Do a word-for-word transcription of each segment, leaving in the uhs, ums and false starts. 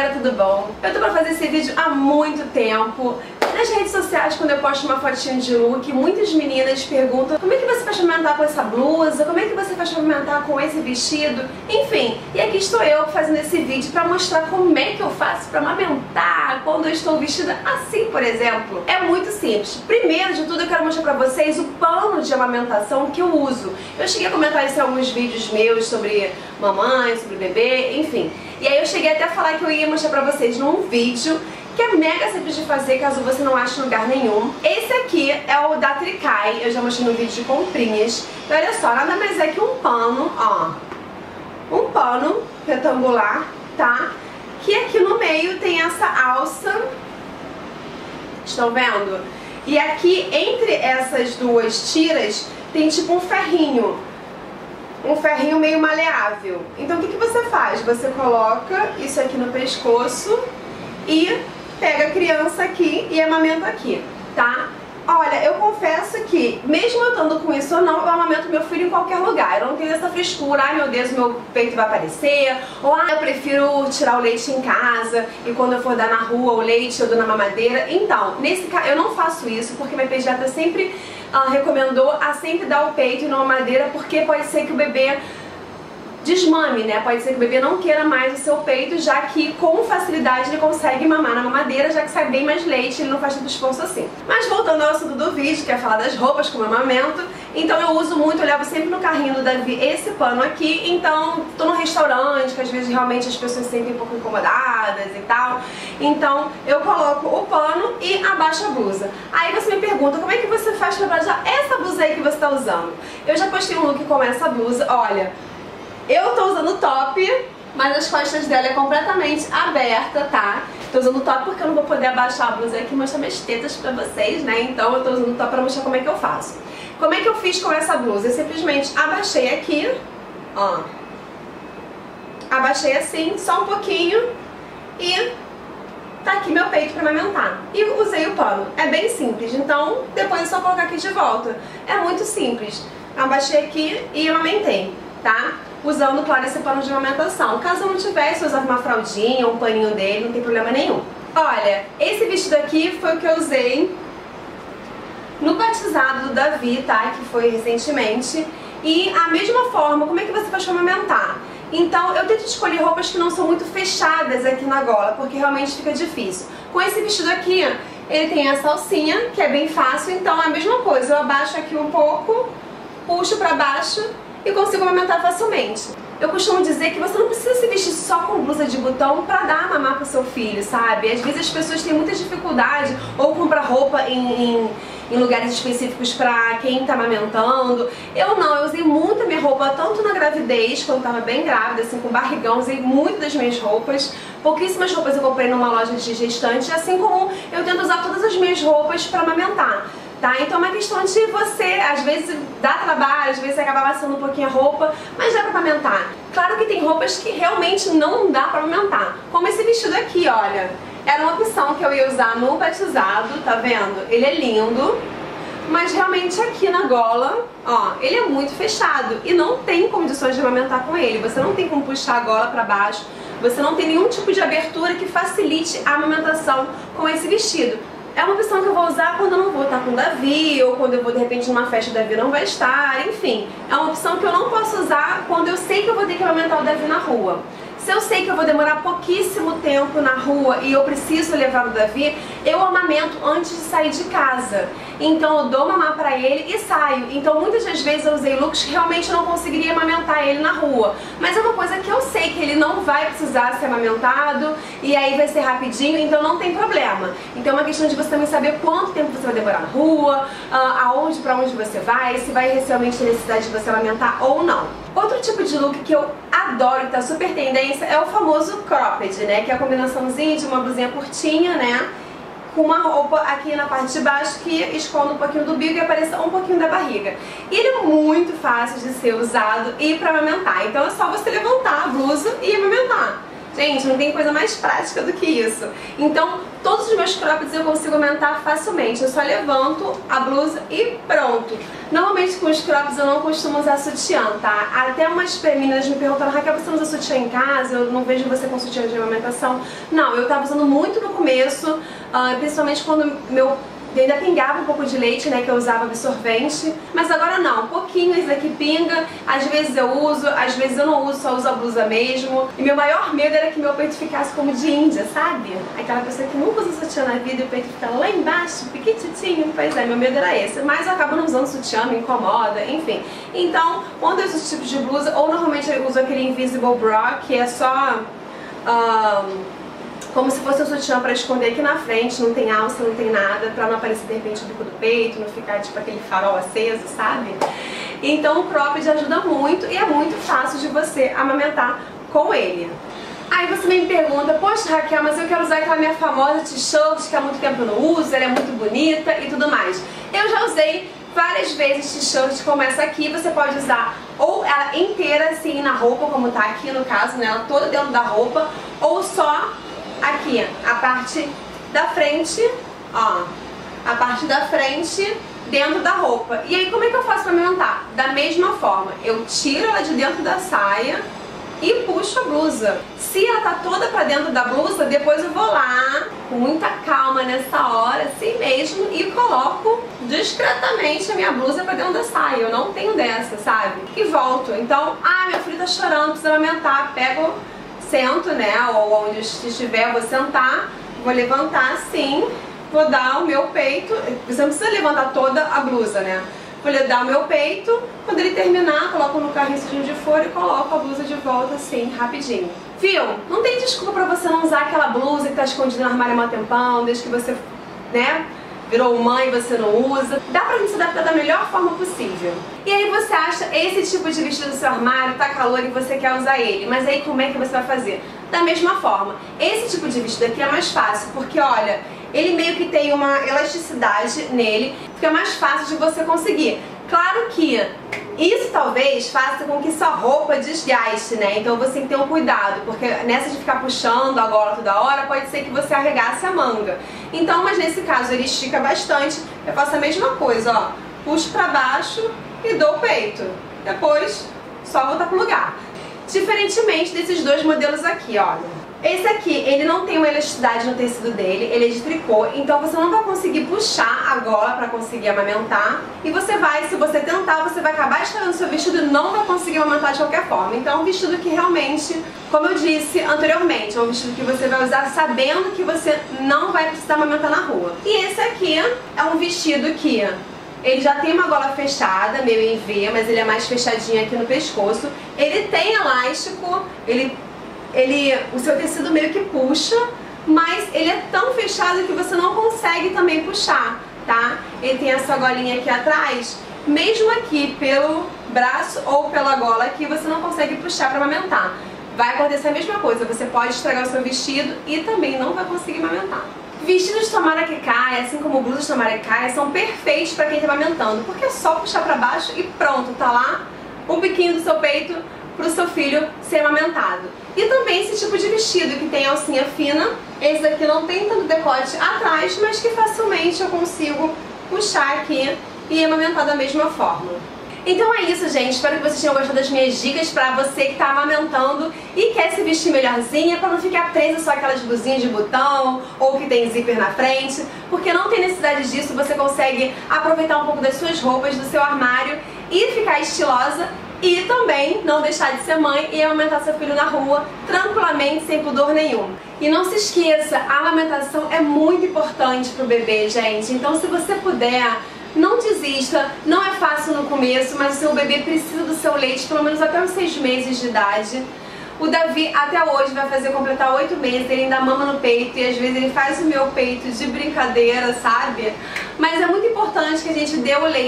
galera, tudo bom? Eu tô pra fazer esse vídeo há muito tempo. Nas redes sociais, quando eu posto uma fotinha de look, muitas meninas perguntam como é que você faz pra amamentar com essa blusa, como é que você faz pra amamentar com esse vestido, enfim. E aqui estou eu fazendo esse vídeo pra mostrar como é que eu faço pra amamentar quando eu estou vestida assim, por exemplo. É muito simples. Primeiro de tudo, eu quero mostrar pra vocês o pano de amamentação que eu uso. Eu cheguei a comentar isso em alguns vídeos meus sobre mamãe, sobre bebê, enfim. E aí eu cheguei até a falar que eu ia mostrar pra vocês num vídeo que é mega simples de fazer, caso você não ache em lugar nenhum. Esse aqui é o da Tricai, eu já mostrei no vídeo de comprinhas. Então olha só, nada mais é que um pano, ó. Um pano retangular, tá? Que aqui no meio tem essa alça. Estão vendo? E aqui entre essas duas tiras tem tipo um ferrinho. Um ferrinho meio maleável. Então o que, que você faz? Você coloca isso aqui no pescoço e pega a criança aqui e amamenta aqui, tá? Olha, eu confesso que, mesmo eu estando com isso ou não, eu amamento meu filho em qualquer lugar. Eu não tenho essa frescura, ai meu Deus, meu peito vai aparecer, ou ah, eu prefiro tirar o leite em casa e quando eu for dar na rua o leite eu dou na mamadeira. Então, nesse caso, eu não faço isso porque minha pediatra sempre uh, recomendou a sempre dar o peito e não a mamadeira, porque pode ser que o bebê desmame, né? Pode ser que o bebê não queira mais o seu peito, já que com facilidade ele consegue mamar na mamadeira, já que sai bem mais leite, ele não faz tanto esforço assim. Mas voltando ao assunto do vídeo, que é falar das roupas como amamento, então eu uso muito, eu levo sempre no carrinho do Davi esse pano aqui, então tô no restaurante, que às vezes realmente as pessoas se sentem um pouco incomodadas e tal, então eu coloco o pano e abaixo a blusa. Aí você me pergunta, como é que você faz pra abaixar essa blusa aí que você tá usando? Eu já postei um look com essa blusa, olha. Eu tô usando top, mas as costas dela é completamente aberta, tá? Tô usando top porque eu não vou poder abaixar a blusa aqui e mostrar minhas tetas pra vocês, né? Então eu tô usando top pra mostrar como é que eu faço. Como é que eu fiz com essa blusa? Eu simplesmente abaixei aqui, ó. Abaixei assim, só um pouquinho e tá aqui meu peito pra amamentar. E usei o pano. É bem simples, então depois é só colocar aqui de volta. É muito simples. Abaixei aqui e amamentei, tá? Usando, claro, esse pano de amamentação. Caso eu não tivesse, eu usava uma fraldinha, um paninho dele, não tem problema nenhum. Olha, esse vestido aqui foi o que eu usei no batizado do Davi, tá? Que foi recentemente. E a mesma forma, como é que você faz pra amamentar? Então, eu tento escolher roupas que não são muito fechadas aqui na gola, porque realmente fica difícil. Com esse vestido aqui, ele tem essa alcinha, que é bem fácil, então é a mesma coisa. Eu abaixo aqui um pouco, puxo pra baixo e consigo amamentar facilmente. Eu costumo dizer que você não precisa se vestir só com blusa de botão pra dar a mamar pro seu filho, sabe? Às vezes as pessoas têm muita dificuldade ou comprar roupa em, em, em lugares específicos pra quem tá amamentando. Eu não, eu usei muito a minha roupa, tanto na gravidez, quando tava bem grávida, assim, com barrigão, usei muito das minhas roupas. Pouquíssimas roupas eu comprei numa loja de gestante, assim como eu tento usar todas as minhas roupas pra amamentar. Tá? Então é uma questão de você, às vezes dá trabalho, às vezes você acaba amassando um pouquinho a roupa, mas dá pra amamentar. Claro que tem roupas que realmente não dá pra amamentar, como esse vestido aqui, olha. Era uma opção que eu ia usar no batizado, tá vendo? Ele é lindo, mas realmente aqui na gola, ó, ele é muito fechado e não tem condições de amamentar com ele. Você não tem como puxar a gola pra baixo, você não tem nenhum tipo de abertura que facilite a amamentação com esse vestido. É uma opção que eu vou usar quando eu não vou estar com o Davi, ou quando eu vou de repente numa festa o Davi não vai estar, enfim. É uma opção que eu não posso usar quando eu sei que eu vou ter que amamentar o Davi na rua. Se eu sei que eu vou demorar pouquíssimo tempo na rua e eu preciso levar o Davi, eu amamento antes de sair de casa. Então eu dou mamar pra ele e saio. Então muitas das vezes eu usei looks que realmente eu não conseguiria amamentar ele na rua. Mas é uma coisa que eu sei que ele não vai precisar ser amamentado e aí vai ser rapidinho, então não tem problema. Então é uma questão de você também saber quanto tempo você vai demorar na rua, aonde, pra onde você vai, se vai realmente ter necessidade de você amamentar ou não. Outro tipo de look que eu adoro, que tá super tendência, é o famoso cropped, né? Que é a combinaçãozinha de uma blusinha curtinha, né? Com uma roupa aqui na parte de baixo que esconde um pouquinho do bico e apareça um pouquinho da barriga. E ele é muito fácil de ser usado e pra amamentar. Então é só você levantar a blusa e amamentar. Gente, não tem coisa mais prática do que isso. Então, todos os meus croppeds eu consigo aumentar facilmente. Eu só levanto a blusa e pronto. Normalmente com os croppeds eu não costumo usar sutiã, tá? Até umas meninas me perguntaram: Raquel, você não usa sutiã em casa? Eu não vejo você com sutiã de amamentação. Não, eu tava usando muito no começo, uh, principalmente quando meu... Eu ainda pingava um pouco de leite, né, que eu usava absorvente, mas agora não, um pouquinho esse daqui pinga, às vezes eu uso, às vezes eu não uso, só uso a blusa mesmo. E meu maior medo era que meu peito ficasse como de índia, sabe? Aquela pessoa que nunca usa sutiã na vida e o peito fica lá embaixo, piquititinho. Pois é, meu medo era esse, mas eu acabo não usando sutiã, me incomoda, enfim. Então, quando eu uso esse tipo de blusa, ou normalmente eu uso aquele Invisible Bra, que é só... Um, como se fosse um sutiã pra esconder aqui na frente, não tem alça, não tem nada, pra não aparecer de repente o bico do peito, não ficar tipo aquele farol aceso, sabe? Então o cropped ajuda muito e é muito fácil de você amamentar com ele. Aí você me pergunta: poxa Raquel, mas eu quero usar aquela minha famosa t-shirt que há muito tempo eu não uso, ela é muito bonita e tudo mais. Eu já usei várias vezes t-shirt como essa aqui, você pode usar ou ela inteira assim na roupa, como tá aqui no caso, né, ela toda dentro da roupa, ou só aqui, a parte da frente, ó, a parte da frente dentro da roupa. E aí como é que eu faço pra amamentar? Da mesma forma, eu tiro ela de dentro da saia e puxo a blusa. Se ela tá toda pra dentro da blusa, depois eu vou lá, com muita calma nessa hora, assim mesmo, e coloco discretamente a minha blusa pra dentro da saia. Eu não tenho dessa, sabe? E volto. Então, ah, meu filho tá chorando, precisa amamentar, pego... Sento, né, ou onde estiver, vou sentar, vou levantar assim, vou dar o meu peito, você não precisa levantar toda a blusa, né, vou lhe dar o meu peito, quando ele terminar, coloco no carrinho de fora e coloco a blusa de volta assim, rapidinho. Viu? Não tem desculpa pra você não usar aquela blusa que tá escondida no armário há um tempão, desde que você, né, virou mãe e você não usa. Dá pra gente se adaptar da melhor forma possível. E aí você acha esse tipo de vestido no seu armário, tá calor e você quer usar ele. Mas aí como é que você vai fazer? Da mesma forma. Esse tipo de vestido aqui é mais fácil, porque olha, ele meio que tem uma elasticidade nele, fica mais fácil de você conseguir. Claro que isso talvez faça com que sua roupa desgaste, né? Então você tem que ter um cuidado, porque nessa de ficar puxando a gola toda hora, pode ser que você arregasse a manga. Então, mas nesse caso ele estica bastante, eu faço a mesma coisa, ó. Puxo pra baixo e dou o peito. Depois, só voltar pro lugar. Diferentemente desses dois modelos aqui, olha. Esse aqui, ele não tem uma elasticidade no tecido dele, ele é de tricô, então você não vai conseguir puxar a gola pra conseguir amamentar. E você vai, se você tentar, você vai acabar estragando seu vestido e não vai conseguir amamentar de qualquer forma. Então é um vestido que realmente, como eu disse anteriormente, é um vestido que você vai usar sabendo que você não vai precisar amamentar na rua. E esse aqui é um vestido que... ele já tem uma gola fechada, meio em V, mas ele é mais fechadinho aqui no pescoço. Ele tem elástico, ele... Ele, o seu tecido meio que puxa, mas ele é tão fechado que você não consegue também puxar, tá? Ele tem essa golinha aqui atrás, mesmo aqui pelo braço ou pela gola aqui, você não consegue puxar para amamentar. Vai acontecer a mesma coisa, você pode estragar o seu vestido e também não vai conseguir amamentar. Vestidos tomara que caia, assim como blusas tomara que caia, são perfeitos para quem está amamentando, porque é só puxar para baixo e pronto, tá lá o biquinho do seu peito para o seu filho ser amamentado. E também esse tipo de vestido que tem alcinha fina, esse daqui não tem tanto decote atrás, mas que facilmente eu consigo puxar aqui e amamentar da mesma forma. Então é isso, gente. Espero que vocês tenham gostado das minhas dicas pra você que tá amamentando e quer se vestir melhorzinha, pra não ficar presa só aquelas blusinhas de botão ou que tem zíper na frente, porque não tem necessidade disso. Você consegue aproveitar um pouco das suas roupas, do seu armário e ficar estilosa. E também não deixar de ser mãe e amamentar seu filho na rua tranquilamente, sem pudor nenhum. E não se esqueça, a amamentação é muito importante pro bebê, gente. Então se você puder, não desista. Não é fácil no começo, mas o seu bebê precisa do seu leite pelo menos até os seis meses de idade. O Davi até hoje vai fazer completar oito meses, ele ainda mama no peito e às vezes ele faz o meu peito de brincadeira, sabe? Mas é muito importante que a gente dê o leite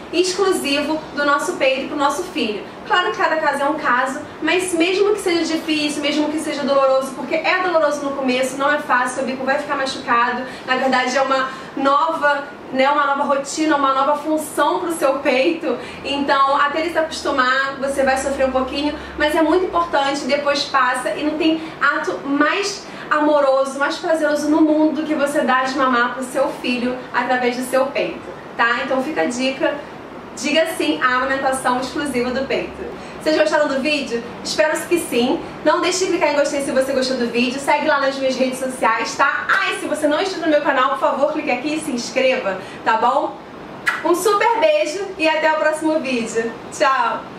exclusivo do nosso peito para o nosso filho. Claro que cada caso é um caso, mas mesmo que seja difícil, mesmo que seja doloroso, porque é doloroso no começo, não é fácil, seu bico vai ficar machucado, na verdade é uma nova, né, uma nova rotina, uma nova função para o seu peito, então até ele se acostumar, você vai sofrer um pouquinho, mas é muito importante, depois passa e não tem ato mais amoroso, mais prazeroso no mundo do que você dar de mamar para o seu filho através do seu peito, tá? Então fica a dica. Diga sim à amamentação exclusiva do peito. Vocês gostaram do vídeo? Espero que sim. Não deixe de clicar em gostei se você gostou do vídeo. Segue lá nas minhas redes sociais, tá? Ah, e se você não é inscrito no meu canal, por favor, clique aqui e se inscreva, tá bom? Um super beijo e até o próximo vídeo. Tchau!